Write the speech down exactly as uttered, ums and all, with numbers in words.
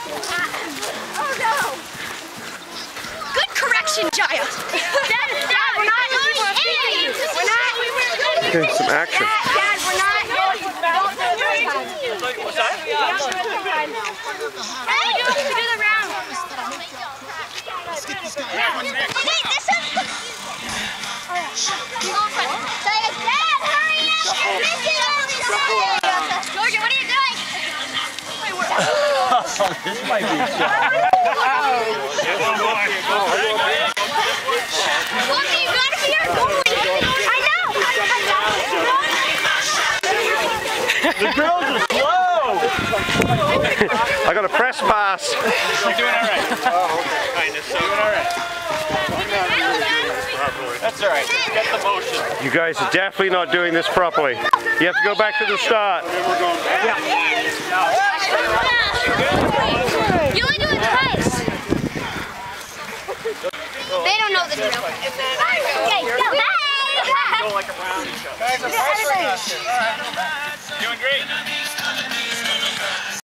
Oh no! Good correction, Jaya. Dad, Dad, we're not. We're not. Okay, some action. Dad, Dad, we're not. Don't do it this time. What's that? Don't do it this time. Hey, do do the round. Skip this guy. Wait, this is. Dad, hurry up! Georgia, what are you doing? This might be a shot. Look, you gotta be our goalie. I know. The girls are slow. I got a press pass. You're doing all right. Oh, okay. Kind of. So doing all right. That's all right. Get the motion. You guys are definitely not doing this properly. You have to go back to the start. Yeah. You only do it twice. They don't know the drill. Okay, go. Go like around each other. Guys, I'm pressuring us. Doing great.